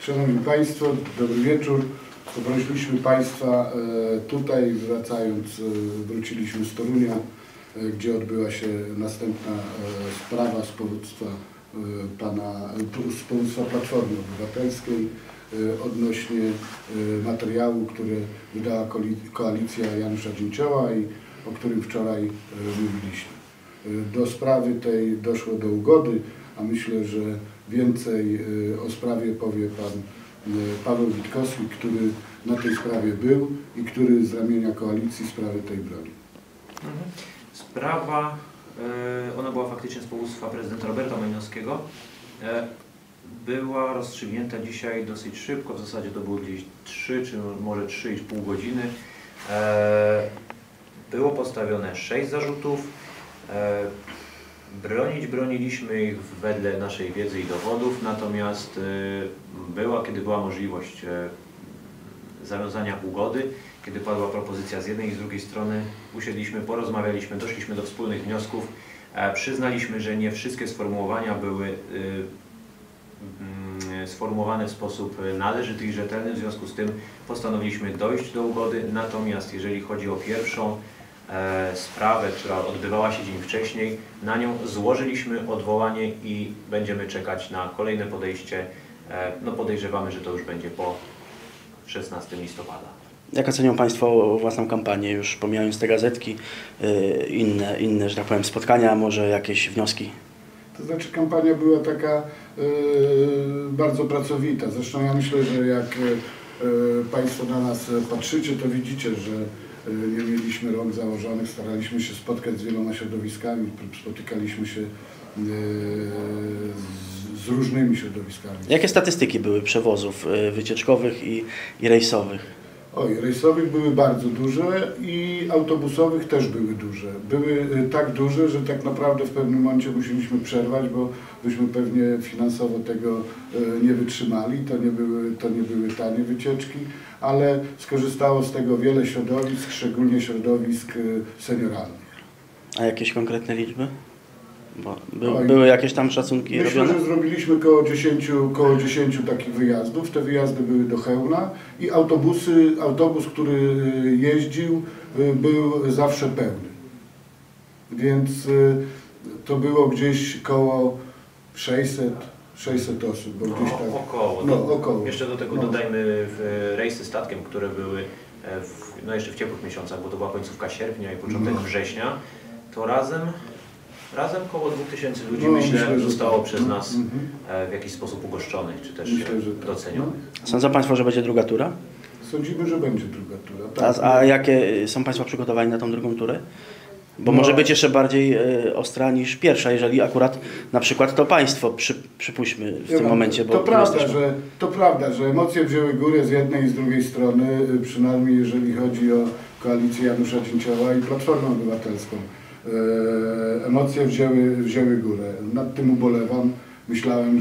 Szanowni Państwo, dobry wieczór. Poprosiliśmy Państwa tutaj, wróciliśmy z Torunia, gdzie odbyła się następna sprawa z powództwa Platformy Obywatelskiej odnośnie materiału, który wydała koalicja Janusza Dzięcioła i o którym wczoraj mówiliśmy. Do sprawy tej doszło do ugody, a myślę, że więcej o sprawie powie pan Paweł Witkowski, który na tej sprawie był i który z ramienia koalicji sprawy tej broni. Sprawa, ona była faktycznie z powództwa prezydenta Roberta Majnowskiego. Była rozstrzygnięta dzisiaj dosyć szybko, w zasadzie to było gdzieś 3 czy może 3,5 godziny. Było postawione 6 zarzutów. Broniliśmy ich wedle naszej wiedzy i dowodów, natomiast kiedy była możliwość zawiązania ugody, kiedy padła propozycja z jednej i z drugiej strony, usiedliśmy, porozmawialiśmy, doszliśmy do wspólnych wniosków, przyznaliśmy, że nie wszystkie sformułowania były sformułowane w sposób należyty i rzetelny, w związku z tym postanowiliśmy dojść do ugody, natomiast jeżeli chodzi o pierwszą sprawę, która odbywała się dzień wcześniej, na nią złożyliśmy odwołanie i będziemy czekać na kolejne podejście. No podejrzewamy, że to już będzie po 16 listopada. Jak ocenią Państwo własną kampanię, już pomijając te gazetki, inne, że tak powiem, spotkania, może jakieś wnioski? To znaczy kampania była taka bardzo pracowita. Zresztą ja myślę, że jak Państwo na nas patrzycie, to widzicie, że nie mieliśmy rąk założonych, staraliśmy się spotkać z wieloma środowiskami, spotykaliśmy się z różnymi środowiskami. Jakie statystyki były przewozów wycieczkowych i rejsowych? Oj, rejsowych były bardzo duże i autobusowych też były duże. Były tak duże, że tak naprawdę w pewnym momencie musieliśmy przerwać, bo byśmy pewnie finansowo tego nie wytrzymali. To nie były tanie wycieczki, ale skorzystało z tego wiele środowisk, szczególnie środowisk senioralnych. A jakieś konkretne liczby? Bo były jakieś tam szacunki robione? Myślę, że zrobiliśmy koło 10 takich wyjazdów. Te wyjazdy były do Chełna i autobus, który jeździł, był zawsze pełny. Więc to było gdzieś koło 600 osób. Bo gdzieś tak, około. Jeszcze do tego dodajmy rejsy statkiem, które były jeszcze w ciepłych miesiącach, bo to była końcówka sierpnia i początek września, to razem około 2000 ludzi, myślę, zostało przez nas w jakiś sposób ugoszczonych, czy też docenionych. Sądzą Państwo, że będzie druga tura? Sądzimy, że będzie druga tura. Tak. A jakie są Państwo przygotowani na tą drugą turę? Bo może być jeszcze bardziej ostra niż pierwsza, jeżeli akurat na przykład to Państwo, przypuśćmy w tym momencie. Bo to prawda, że emocje wzięły górę z jednej i z drugiej strony, przynajmniej jeżeli chodzi o koalicję Janusza Dzięcioła i Platformę Obywatelską. Emocje wzięły górę. Nad tym ubolewam. Myślałem,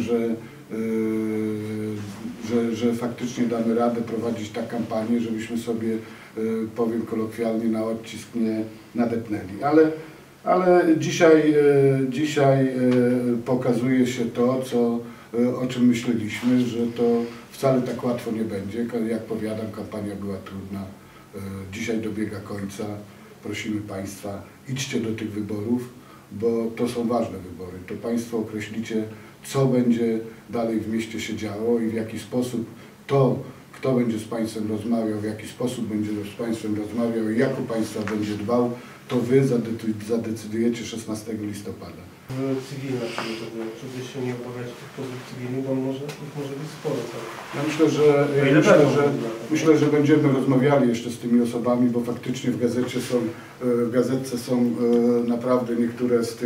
że faktycznie damy radę prowadzić tak kampanię, żebyśmy sobie, powiem kolokwialnie, na odcisk nie nadepnęli. Ale dzisiaj pokazuje się to, o czym myśleliśmy, że to wcale tak łatwo nie będzie. Jak powiadam, kampania była trudna. Dzisiaj dobiega końca. Prosimy Państwa, idźcie do tych wyborów, bo to są ważne wybory. To Państwo określicie, co będzie dalej w mieście się działo i w jaki sposób kto będzie z Państwem rozmawiał, w jaki sposób będzie z Państwem rozmawiał i jak o Państwa będzie dbał, to Wy zadecydujecie 16 listopada. Cywilna przygotowują, żeby się nie obawiać tych pozwów cywilnych, bo ich może być sporo. Tak? Ja myślę, że będziemy rozmawiali jeszcze z tymi osobami, bo faktycznie w gazetce są naprawdę niektóre z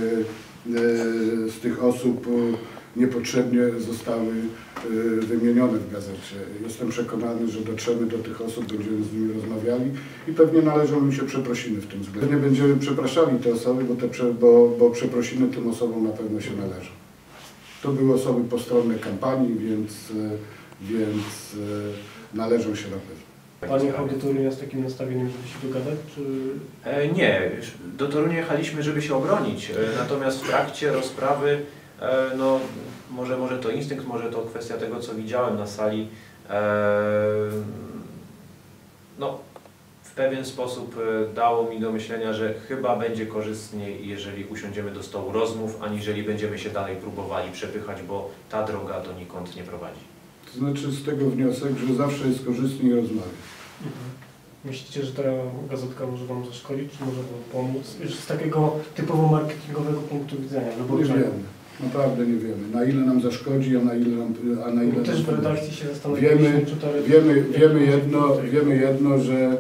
tych osób niepotrzebnie zostały wymienione w gazecie. Jestem przekonany, że dotrzemy do tych osób, będziemy z nimi rozmawiali i pewnie należą im się przeprosiny w tym względzie. Nie będziemy przepraszali te osoby, bo przeprosiny tym osobom na pewno się należą. To były osoby postronne kampanii, więc należą się na pewno. Pan jechał do Torunia z takim nastawieniem, żeby się dogadać, czy...? Nie, do Torunia jechaliśmy, żeby się obronić, natomiast w trakcie rozprawy No, może to instynkt, może to kwestia tego, co widziałem na sali. No, w pewien sposób dało mi do myślenia, że chyba będzie korzystniej, jeżeli usiądziemy do stołu rozmów, aniżeli będziemy się dalej próbowali przepychać, bo ta droga donikąd nie prowadzi. To znaczy z tego wniosek, że zawsze jest korzystniej rozmawiać. Myślicie, że ta gazetka może Wam zaszkodzić, czy może Wam pomóc? Już z takiego typowo marketingowego punktu widzenia. Nie wiemy, naprawdę nie wiemy, na ile nam zaszkodzi, a na ile też w nam redakcji się zastanawialiśmy, czy ta wiemy jedno,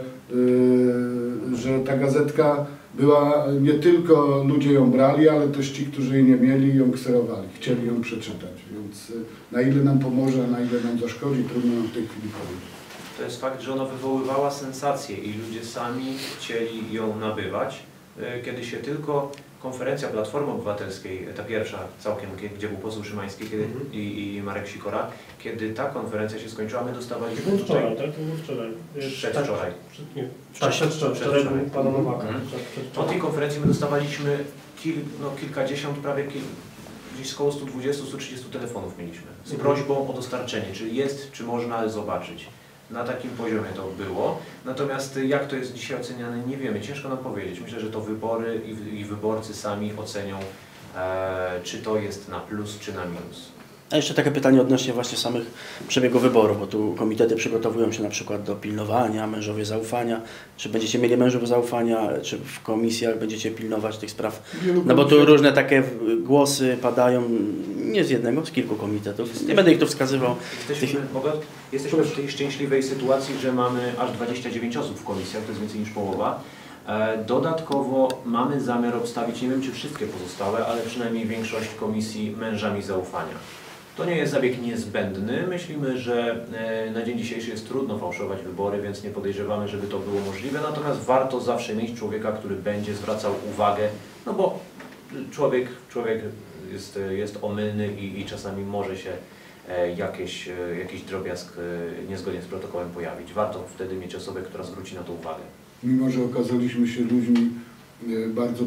że ta gazetka była, nie tylko ludzie ją brali, ale też ci, którzy jej nie mieli, ją kserowali, chcieli ją przeczytać, więc na ile nam pomoże, a na ile nam zaszkodzi, trudno nam w tej chwili powiedzieć. To jest fakt, że ona wywoływała sensację i ludzie sami chcieli ją nabywać. Kiedy się tylko konferencja Platformy Obywatelskiej, ta pierwsza całkiem, gdzie był poseł Szymański i Marek Sikora, kiedy ta konferencja się skończyła, my dostawaliśmy... To było wczoraj, tak? To było wczoraj. Przedwczoraj. Wczoraj był Pana Nowaka. Po tej konferencji my dostawaliśmy kilkadziesiąt, prawie gdzieś około 120-130 telefonów mieliśmy z prośbą o dostarczenie, czy jest, czy można zobaczyć. Na takim poziomie to było. Natomiast jak to jest dzisiaj oceniane, nie wiemy. Ciężko nam powiedzieć. Myślę, że to wybory i wyborcy sami ocenią, czy to jest na plus, czy na minus. A jeszcze takie pytanie odnośnie właśnie samych przebiegu wyborów, bo tu komitety przygotowują się na przykład do pilnowania, mężowie zaufania. Czy będziecie mieli mężów zaufania, czy w komisjach będziecie pilnować tych spraw? No bo tu różne takie głosy padają, nie z jednego, z kilku komitetów. Nie będę ich tu wskazywał. Jesteśmy w tej szczęśliwej sytuacji, że mamy aż 29 osób w komisjach, to jest więcej niż połowa. Dodatkowo mamy zamiar obstawić, nie wiem czy wszystkie pozostałe, ale przynajmniej większość komisji mężami zaufania. To nie jest zabieg niezbędny. Myślimy, że na dzień dzisiejszy jest trudno fałszować wybory, więc nie podejrzewamy, żeby to było możliwe. Natomiast warto zawsze mieć człowieka, który będzie zwracał uwagę, no bo człowiek jest omylny i czasami może się jakiś drobiazg niezgodnie z protokołem pojawić. Warto wtedy mieć osobę, która zwróci na to uwagę. Mimo że okazaliśmy się ludźmi bardzo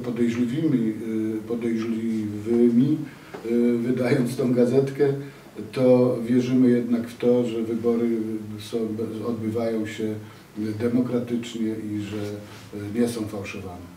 podejrzliwymi, wydając tą gazetkę, to wierzymy jednak w to, że wybory odbywają się demokratycznie i że nie są fałszowane.